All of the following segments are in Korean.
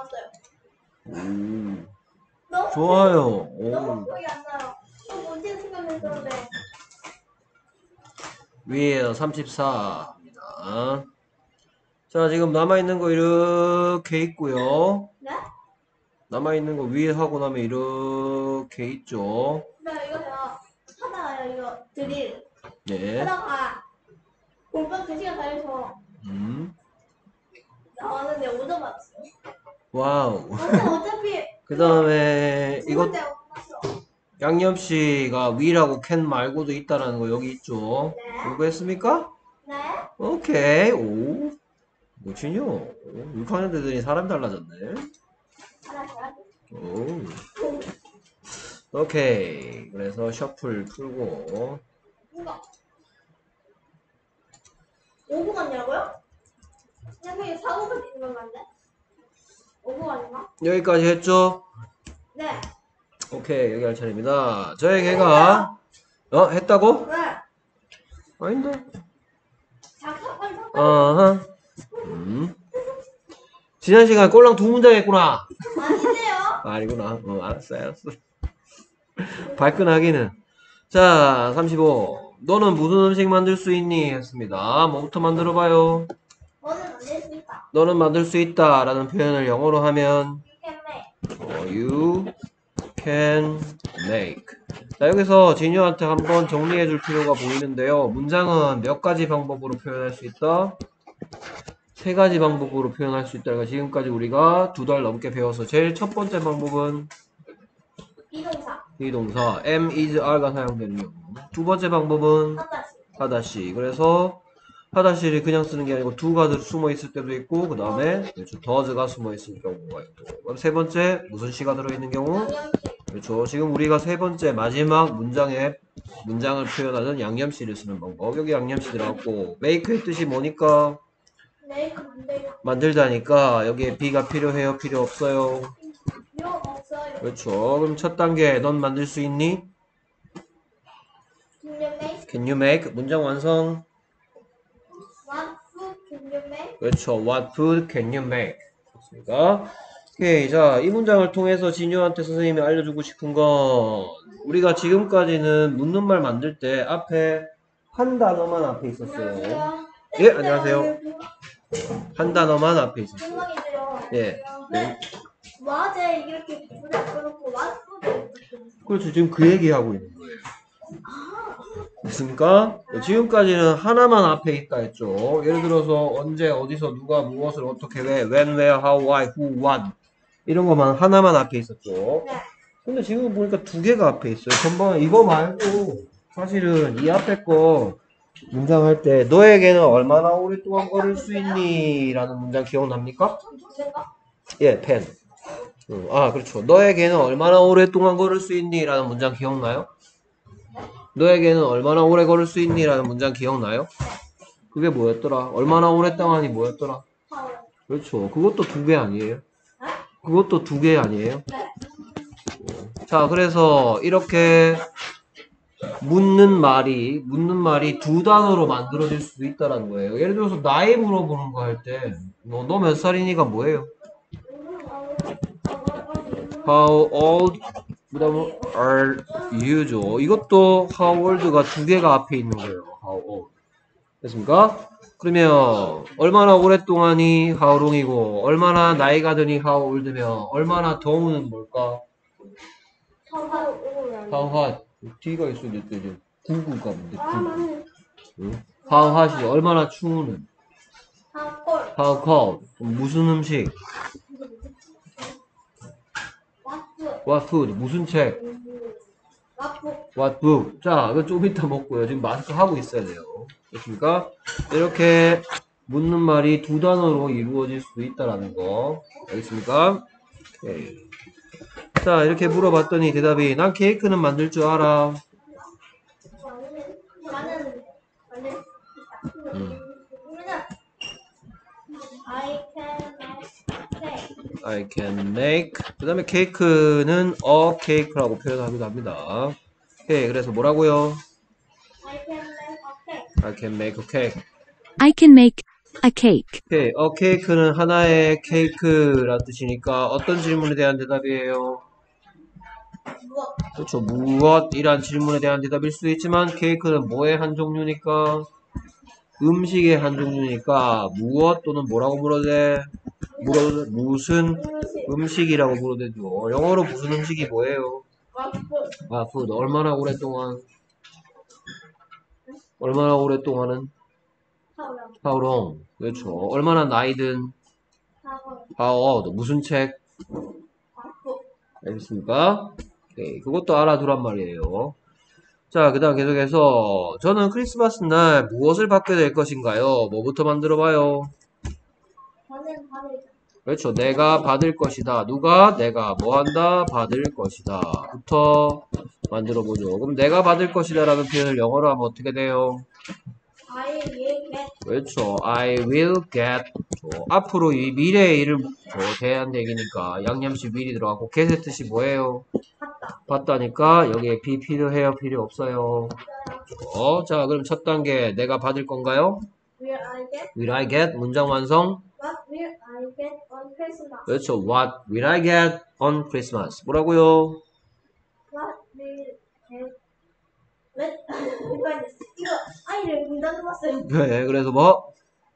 나왔어요. 좋아요. 너무 기억이 안 나요. 또 뭔지 생각했었는데. 위에 34입니다. 자, 지금 남아있는 거 이렇게 있고요. 네? 남아있는 거 위에 하고 나면 이렇게 있죠. 네, 이거 제가 하다가요, 이거 드릴. 네. 하다가 공평 2시간 다녀서 나왔는데 5점 맞았어요. 와우. 어차피 그 다음에 이거 죽은데 없었어. 양념씨가 위라고 캔 말고도 있다라는 거 여기 있죠. 네. 공부했습니까? 네? 오케이. 오. 뭐지요? 6학년 애들이 사람 달라졌네. 하나 잘하죠. 오. 오케이. 그래서 셔플 풀고. 뭔가 5분 같냐고요? 그냥 4분까지 있는 건 맞네? 5분 아닌가? 여기까지 했죠? 네. 오케이. 여기 할 차례입니다. 저의 개가 했다고? 네. 아닌데. 잠깐. 어허. 지난 시간 꼴랑 2문장 했구나. 아닌데요? 아니구나. 알았어. 발끈하기는. 자, 35. 너는 무슨 음식 만들 수 있니? 했습니다. 뭐부터 만들어봐요? 저는 안 됐습니까? 너는 만들 수 있다 라는 표현을 영어로 하면 You can you make. can make. 자, 여기서 진유한테 한번 정리해 줄 필요가 보이는데요. 문장은 몇 가지 방법으로 표현할 수 있다? 3가지 방법으로 표현할 수 있다. 지금까지 우리가 2달 넘게 배워서 제일 첫 번째 방법은 비동사. 비동사 am, is, are가 사용되는 경우. 두 번째 방법은 하다시. 그래서 하다시를 그냥 쓰는 게 아니고 do가 숨어 있을 때도 있고 그 다음에 그렇죠, does가 숨어 있을 경우가 있고. 그럼 세 번째 무슨 시가 들어있는 경우? 그렇죠. 지금 우리가 세 번째 마지막 문장을 표현하는 양념시를 쓰는 방법. 여기 양념시 들어갔고 make의 뜻이 뭐니까? make 만들다니까 여기에 be가 필요해요? 필요 없어요? 필요 없어요. 그렇죠. 그럼 첫 단계 넌 만들 수 있니? Can you make? Can you make? 문장 완성. What food can you make? 그렇죠. What food can you make? 좋습니다. 오케이. 자, 이 문장을 통해서 진유한테 선생님이 알려주고 싶은 건 우리가 지금까지는 묻는 말 만들 때 앞에 한 단어만 앞에 있었어요. 예, 안녕하세요. 한 단어만 앞에 있었어요. 궁금하게요. 예. 네. 와제 이렇게 불에 꺼놓고 what food 그렇죠. 지금 그 얘기하고 있는 거예요. 됐습니까? 지금까지는 하나만 앞에 있다 했죠. 예를 들어서 언제, 어디서, 누가, 무엇을, 어떻게, 왜, when, where, how, why, who, what 이런 것만 하나만 앞에 있었죠. 네. 근데 지금 보니까 2개가 앞에 있어요. 전번 이거 말고 사실은 이 앞에 거 문장 할 때 너에게는 얼마나 오랫동안 걸을 수 있니? 라는 문장 기억납니까? 예, 펜. 그렇죠. 너에게는 얼마나 오랫동안 걸을 수 있니? 라는 문장 기억나요? 너에게는 얼마나 오래 걸을 수 있니? 라는 문장 기억나요? 그게 뭐였더라? 얼마나 오랫동안이 뭐였더라? 그렇죠. 그것도 2개 아니에요? 그것도 2개 아니에요? 자, 그래서 이렇게 묻는 말이 2단어로 만들어질 수도 있다는 거예요. 예를 들어서 나이 물어보는 거 할 때 너 몇 살이니가 뭐예요? How old are you죠. 이것도 how old가 2개가 앞에 있는 거예요. How old. 됐습니까? 그러면 얼마나 오랫동안이 how long이고 얼마나 나이가 드니 how old면 얼마나 더우는 뭘까? How hot. D가 있어야 됐대. 이제 99가 뭔데? 99. How hot이 얼마나 추우는? How cold. 무슨 음식? What food. 무슨 책? What book. 자, 이거 좀 이따 먹고요. 지금 마스크 하고 있어야 돼요. 됐습니까? 이렇게 묻는 말이 2단어로 이루어질 수도 있다라는 거. 알겠습니까? 오케이. 자, 이렇게 물어봤더니 대답이 난 케이크는 만들 줄 알아. I can make. 그 다음에 케이크는 a cake라고 표현하기도 합니다. 오케이. 그래서 뭐라고요? I can make a cake. I can make A cake. 오케이. 케이크는 하나의 케이크란 뜻이니까 어떤 질문에 대한 대답이에요? 무엇? 그렇죠. 무엇이란 질문에 대한 대답일 수도 있지만 케이크는 뭐의 한 종류니까? 음식의 한 종류니까 무엇 또는 뭐라고 물어도 돼? 무슨 음식이라고 물어도 되죠. 영어로 무슨 음식이 뭐예요? food. 얼마나 오랫동안은? How long? 그렇죠. 얼마나 나이든? How old? 무슨 책? 알겠습니까? 오케이. 그것도 알아두란 말이에요. 자, 그 다음 계속해서 저는 크리스마스 날 무엇을 받게 될 것인가요? 뭐부터 만들어봐요? 저는 받을 그렇죠. 내가 받을 것이다. 누가? 내가 뭐 한다? 받을 것이다. 부터 만들어보죠. 그럼 내가 받을 것이다 라는 표현을 영어로 하면 어떻게 돼요? I will get 그렇죠. I will get. 앞으로 이 미래의 일을 대한 얘기니까 양념식 will이 들어가고 get의 뜻이 뭐예요? 받다. 받다니까 여기에 be 필요해요? 필요 없어요? 자, 그럼 첫 단계 내가 받을 건가요? Will I get? Will I get? 문장 완성. What will I get on Christmas? 그렇죠. What will I get on Christmas? 뭐라고요? What will get? 이거 아이를 문단 해봤어요. 네, 그래서 뭐?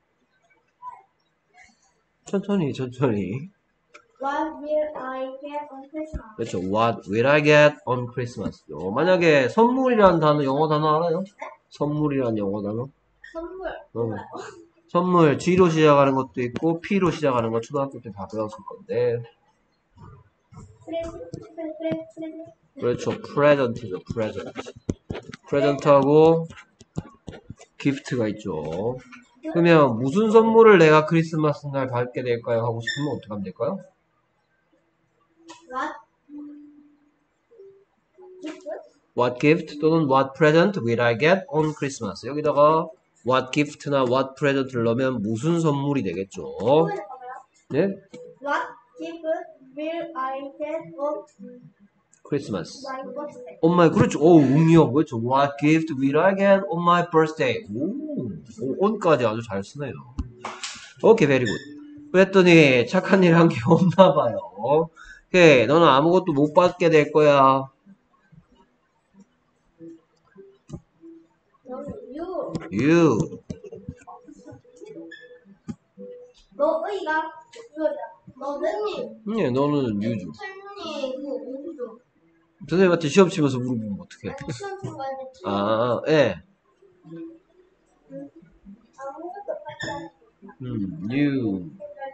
천천히. What will I get on Christmas? 그렇죠. What will I get on Christmas? 만약에 선물이라는 단어, 영어 단어 알아요? 선물이라는 영어 단어? 선물. 선물, G로 시작하는 것도 있고, P로 시작하는 거 초등학교 때 다 배웠을 건데. 프레젠트. 그렇죠. present죠, present. present하고, gift가 있죠. 그러면 무슨 선물을 내가 크리스마스 날 받게 될까요? 하고 싶으면 어떻게 하면 될까요? What? gift? What gift 또는 what present will I get on Christmas? 여기다가 what gift나 what present를 넣으면 무슨 선물이 되겠죠? 네? What gift will I get on Christmas. my birthday? On my, 그렇죠. 응용. 그렇죠. What gift will I get on my birthday? on까지 아주 잘 쓰네요. 오케이, very good. 그랬더니 착한 일 한 게 없나 봐요. 오케이, 너는 아무것도 못 받게 될 거야. You. 너의가 이거야. 너는 네, 너는 you죠. 설문이 그 오죠. 선생님한테 시험 치면서 물어보면 어떡해. 시험 친 거야. 예. 아무것도 하지 않고. you.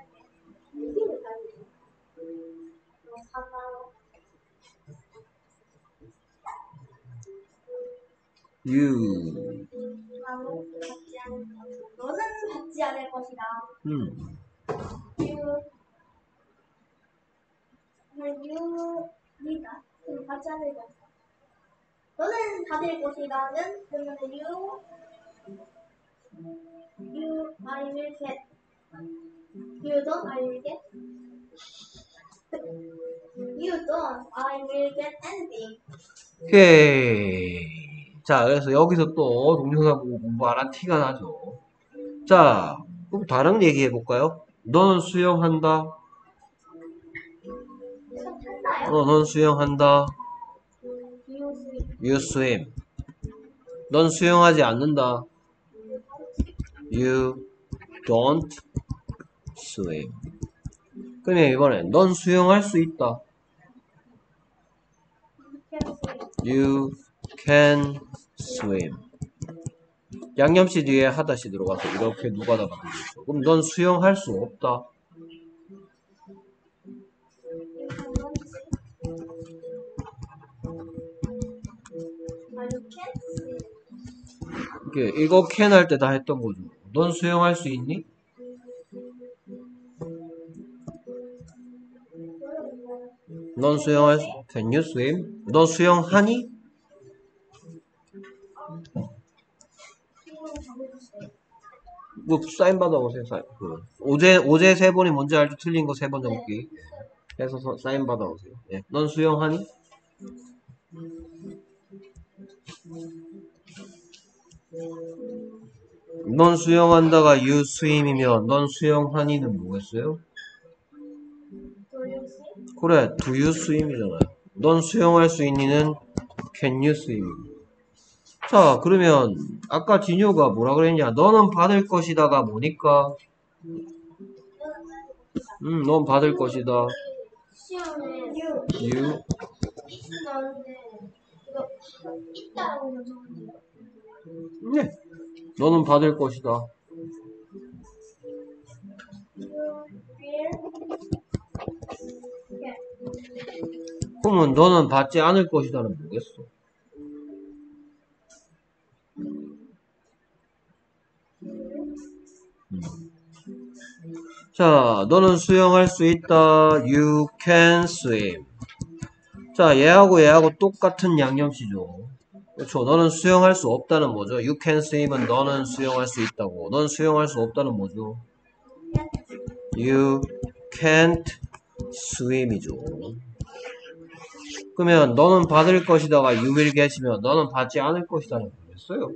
you. 아무것도 받지 않을 것이다. 너는 받지 않을 것이다. 유니다. 받지 않을 것이다. 너는 받을 것이다는 그러면 you I will get. You don't I will get. You don't I will get anything. 오케이. 자, 그래서 여기서 또 동영상 보고 공부 안 한 티가 나죠. 자, 그럼 다른 얘기 해볼까요? 너는 수영한다. 넌 수영한다. You swim. 넌 수영하지 않는다. You don't swim. 그러면 이번엔 넌 수영할 수 있다. You can swim. 양념씨 뒤에 하다시 들어가서 이렇게 누가다 바꾸겠죠. 그럼 넌 수영할 수 없다. 이거 can 할 때 다 했던 거죠. 넌 수영할 수 있니? 넌 수영할 수, can you swim? 너 수영하니? 뭐 사인 받아오세요. 사인. 어제 3번이 뭔지 알죠? 틀린 거 3번 적기 해서 사인 받아오세요. 네. 넌 수영하니? 넌 수영한다가 you swim이면 넌 수영하니는 뭐겠어요? Do you see? 그래, do you swim이잖아요. 넌 수영할 수 있니는 can you swim. 자, 그러면 아까 진효가 뭐라 그랬냐? 너는 받을 것이다가 뭐니까? 넌 받을 것이다. 시험에 you. 나오는데 이거 있다라고 적었네요. 네. 너는 받을 것이다. 그러면 너는 받지 않을 것이다는 뭐겠어? 자, 너는 수영할 수 있다. You can swim. 자, 얘하고 똑같은 양념시죠. 그렇죠. 너는 수영할 수 없다는 뭐죠? You can swim은 너는 수영할 수 있다고. 넌 수영할 수 없다는 뭐죠? You can't swim이죠. 그러면 너는 받을 것이다가 you will get이면 너는 받지 않을 것이다는 거겠어요.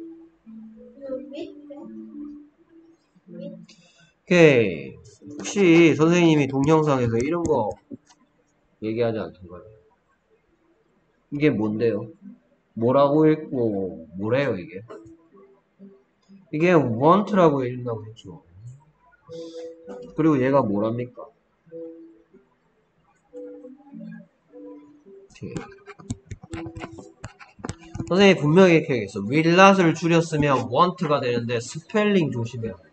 오케이. 혹시 선생님이 동영상에서 이런 거 얘기하지 않던가요? 이게 뭔데요? 뭐라고 읽고 뭐래요 이게? 이게 want라고 읽는다고 했죠. 그리고 얘가 뭐랍니까? 선생님이 분명히 이렇게 얘기했어. will not을 줄였으면 want가 되는데 스펠링 조심해야 돼.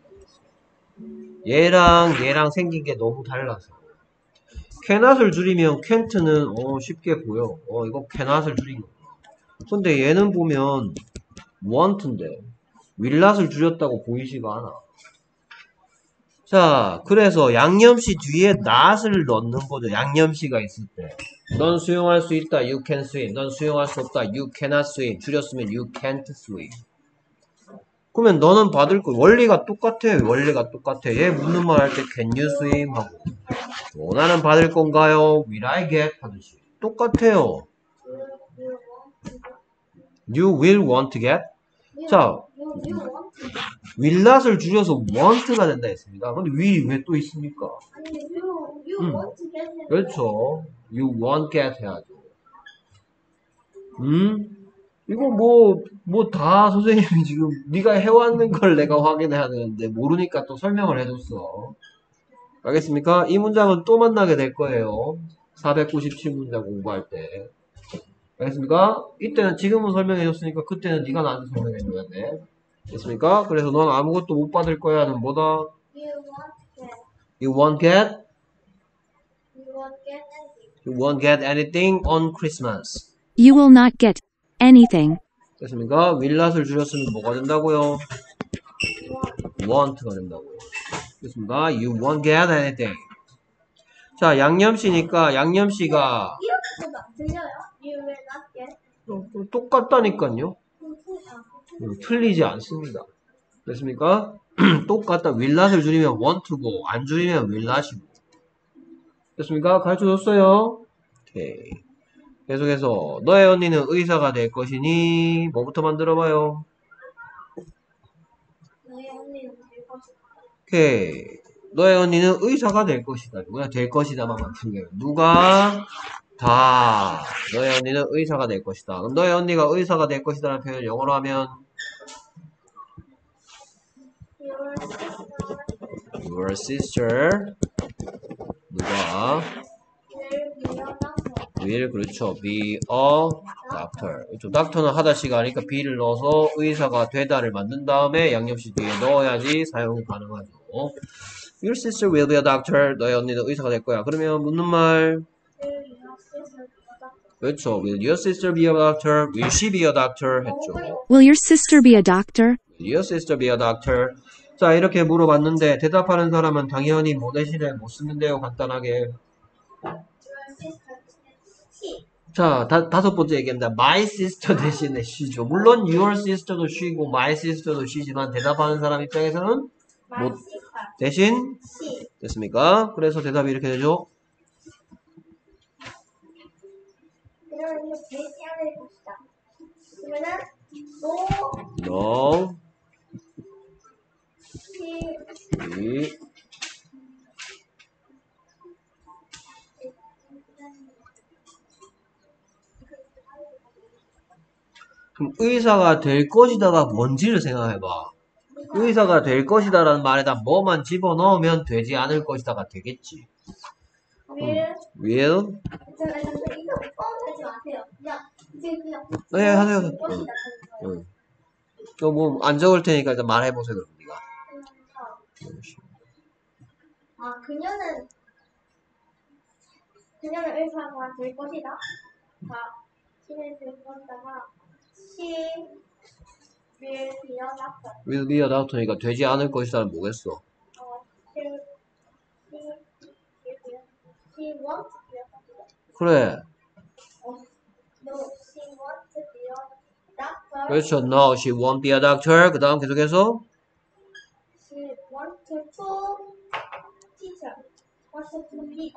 얘랑 생긴 게 너무 달라서. cannot을 줄이면 can't는 쉽게 보여. 이거 cannot을 줄인 거. 근데 얘는 보면 want인데 will not을 줄였다고 보이지가 않아. 자, 그래서 양념시 뒤에 not을 넣는 거죠. 양념시가 있을 때. 넌 수영할 수 있다. You can swim. 넌 수영할 수 없다. You cannot swim. 줄였으면 you can't swim. 그러면 너는 받을 거 원리가 똑같아. 원리가 똑같아. 얘 묻는 말 할 때 can you swim 하고 나는 받을 건가요? Will I get 하듯이 똑같아요. You will want to get. 자, will not을 줄여서 want가 된다 했습니다. 근데 will이 왜 또 있습니까? 그렇죠. You won't get 해야죠. 이거 뭐 다 선생님이 지금 네가 해왔는 걸 내가 확인해야 되는데 모르니까 또 설명을 해줬어. 알겠습니까? 이 문장은 또 만나게 될 거예요. 497문장 공부할 때. 알겠습니까? 이때는 지금은 설명해줬으니까 그때는 네가 나한테 설명해줘야 돼. 됐습니까? 그래서 넌 아무것도 못 받을 거야는 뭐다? You won't get? You won't get anything on Christmas. You will not get anything. 됐습니까? will not을 줄였으면 뭐가 된다고요? won't가 된다고요. 됐습니까? You won't get anything. 자, 양념시니까 양념시가 이렇게도 안 들려요? You will not get. 똑같다니까요. 틀리지 않습니다. 됐습니까? 똑같다. will not을 줄이면 won't고 안 줄이면 will not이고. 됐습니까? 가르쳐줬어요. 오케이. 계속해서 너의 언니는 의사가 될 것이니 뭐부터 만들어봐요. 너의 언니는 될 것이다. 오케이. 너의 언니는 의사가 될 것이다. 그냥 될 것이다만 맞춘 거예요. 누가? 다. 너의 언니는 의사가 될 것이다. 그럼 너의 언니가 의사가 될 것이다라는 표현을 영어로 하면 Your sister 누가 will 그렇죠. be a doctor. 그렇죠. doctor는 하다시가 아니까 be를 넣어서 의사가 되다를 만든 다음에 양념시 뒤에 넣어야지 사용이 가능하죠. Your sister will be a doctor. 너의 언니는 의사가 될 거야. 그러면 묻는 말 그렇죠. Will your sister be a doctor? Will she be a doctor? 했죠. Will your sister be a doctor? Will your sister be a doctor? 자, 이렇게 물어봤는데 대답하는 사람은 당연히 뭐 대신에 못 쓰는데요. 간단하게. 자, 다섯 번째 얘기합니다. My sister 대신에 she죠. 물론 your sister도 she고 my sister도 she지만 대답하는 사람 입장에서는 뭐 대신 됐습니까? 그래서 대답이 이렇게 되죠. 그러면 이거 되지 않을 것이다. 그러면은 no. No. She 그럼 의사가 될 것이다가 뭔지를 생각해봐. 의사가 될 것이다라는 말에다 뭐만 집어넣으면 되지 않을 것이다가 되겠지. will 이거 뻥하지 마세요. 그냥 지금 그냥 네, 하세요. 될 것이다. 응. 뭐 안 적을 테니까 일단 말해보세요. 그럼 네가. 아, 그녀는 의사가 될 것이다. She는 될 것이다가 she will be a doctor. will be a doctor니까 되지 않을 것이다는 뭐겠어? She wants to be a doctor. 그래. No, she wants to be a doctor. 그렇죠. No, she won't be a doctor. 그 다음 계속해서 She wants to teacher. Wants to be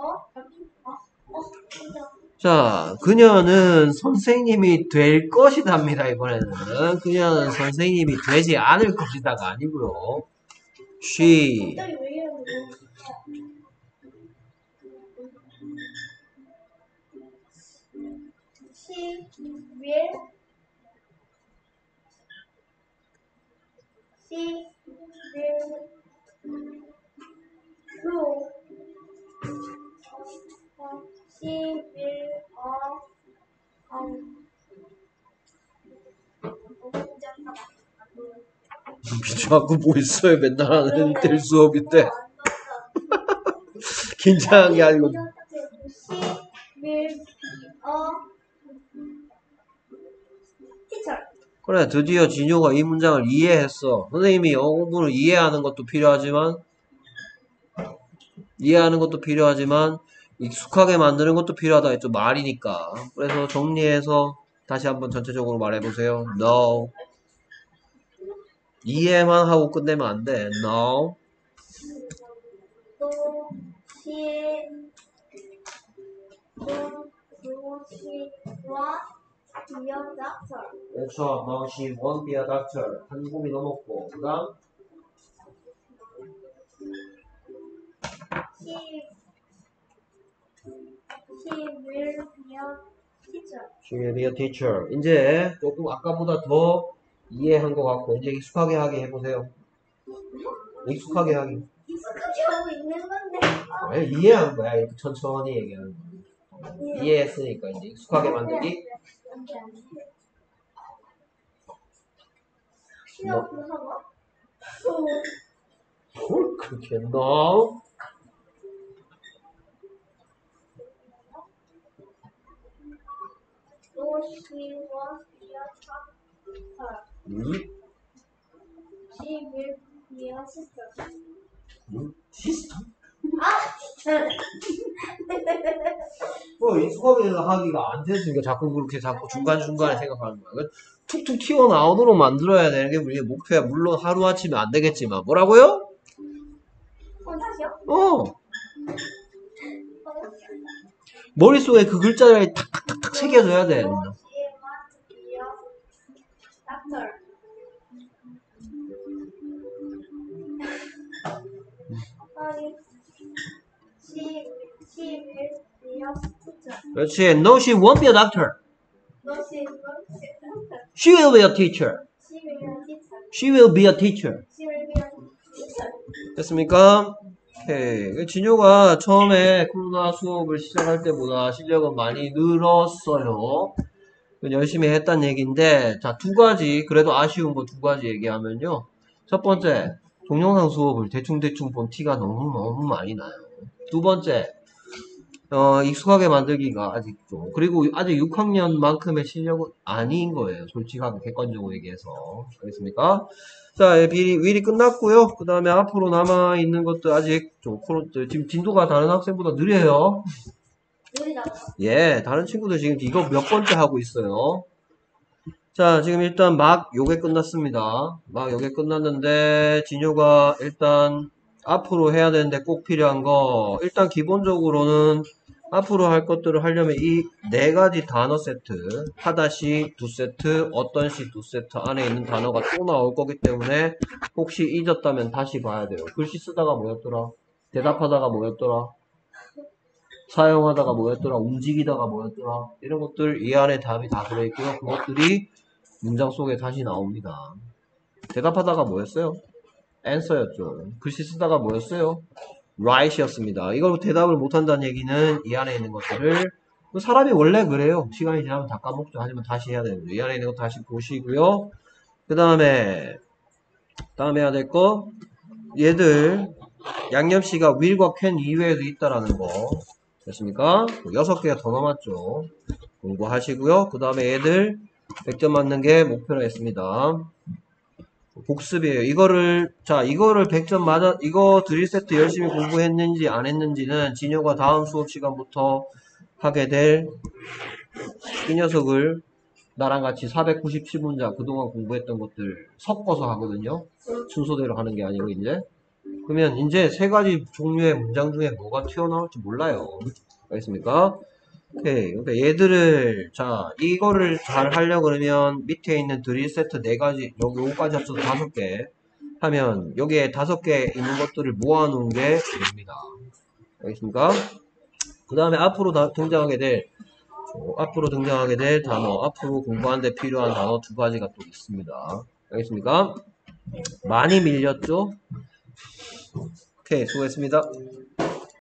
자, 그녀는 선생님이 될 것이답니다. 이번에는 그녀는 선생님이 되지 않을 것이다가 아니고요. She 갑자기 왜 이러는 거야? She 자꾸 뭐 있어요? 맨날 하는 될 수업인데 긴장한 게 아니고 그래 드디어 진효가 이 문장을 이해했어. 선생님이 영어 공부를 이해하는 것도 필요하지만 익숙하게 만드는 것도 필요하다 했죠. 말이니까. 그래서 정리해서 다시 한번 전체적으로 말해보세요. No. 이해만 하고 끝내면 안 돼. No. 그렇죠. No, she won't be a doctor. 한 곰이 넘었고. 그 다음. She will be a teacher. She will be a teacher. 이제 조금 아까보다 더 이해한 것 같고 이제 익숙하게 하게 해보세요. 익숙하게 하기. 익숙하게 하고 있는 건데. 왜 이해한 거야? 이렇게 천천히 얘기하는 거. 이해했으니까 이제 익숙하게 만들기. 뭘 그렇게 했나? No, she won't be a doctor. She will be a sister. 시스터? 진짜. 뭐 익숙하게 하기가 안 됐으니까 자꾸 그렇게 자꾸 중간중간에 생각하는 거야. 툭툭 튀어나오도록 만들어야 되는 게 우리의 목표야. 물론 하루아침에 안 되겠지만. 뭐라고요? 다시요? 머릿속에 그 글자를 탁탁탁탁 새겨줘야 돼. No, she wants to be a doctor. She will be a teacher. 그렇지. No, she won't be a doctor. No, she won't be a doctor. She will be a teacher. She will be a teacher. She will be a She will be a teacher. 됐습니까? 오케이. 진효가 처음에 코로나 수업을 시작할 때보다 실력은 많이 늘었어요. 열심히 했단 얘기인데, 자, 두 가지, 그래도 아쉬운 거 두 가지 얘기하면요. 첫 번째, 동영상 수업을 대충대충 본 티가 너무 많이 나요. 두 번째, 익숙하게 만들기가 아직 좀, 그리고 아직 6학년만큼의 실력은 아닌 거예요. 솔직하게 객관적으로 얘기해서. 알겠습니까? 자, 윌이 끝났고요. 그 다음에 앞으로 남아있는 것도 아직 좀, 지금 진도가 다른 학생보다 느려요. 느리다고. 예, 다른 친구들 지금 이거 몇 번째 하고 있어요. 자, 지금 일단 막 요게 끝났습니다. 막 요게 끝났는데, 진효가 일단 앞으로 해야 되는데 꼭 필요한 거, 일단 기본적으로는 앞으로 할 것들을 하려면 이 네 가지 단어 세트, 하다시 두 세트, 어떤 시 두 세트 안에 있는 단어가 또 나올 거기 때문에 혹시 잊었다면 다시 봐야 돼요. 글씨 쓰다가 뭐였더라? 대답하다가 뭐였더라? 사용하다가 뭐였더라? 움직이다가 뭐였더라? 이런 것들 이 안에 답이 다 들어있고요. 그것들이 문장 속에 다시 나옵니다. 대답하다가 뭐였어요? answer였죠. 글씨 쓰다가 뭐였어요? write이었습니다. 이걸 대답을 못한다는 얘기는 이 안에 있는 것들을 사람이 원래 그래요. 시간이 지나면 다 까먹죠. 하지만 다시 해야 되는 거죠. 이 안에 있는 거 다시 보시고요. 그 다음에 해야 될 거 얘들 양념씨가 will과 can 이외에도 있다라는 거 됐습니까? 6개가 더 남았죠. 공부하시고요. 그 다음에 얘들 100점 맞는 게 목표로 했습니다. 복습이에요. 이거를 100점 맞아, 이거 드릴 세트 열심히 공부했는지 안 했는지는 진효가 다음 수업 시간부터 하게 될 이 녀석을 나랑 같이 497문장 그동안 공부했던 것들 섞어서 하거든요. 순서대로 하는 게 아니고 이제. 그러면 이제 세 가지 종류의 문장 중에 뭐가 튀어나올지 몰라요. 알겠습니까? 오케이. 그러니까 얘들을, 이거를 잘 하려고 그러면 밑에 있는 드릴 세트 4가지, 요거까지 합쳐서 5개 하면 여기에 5개 있는 것들을 모아놓은 게 됩니다. 알겠습니까? 그 다음에 앞으로 등장하게 될 단어, 앞으로 공부하는 데 필요한 단어 2가지가 또 있습니다. 알겠습니까? 많이 밀렸죠? 오케이, 수고했습니다.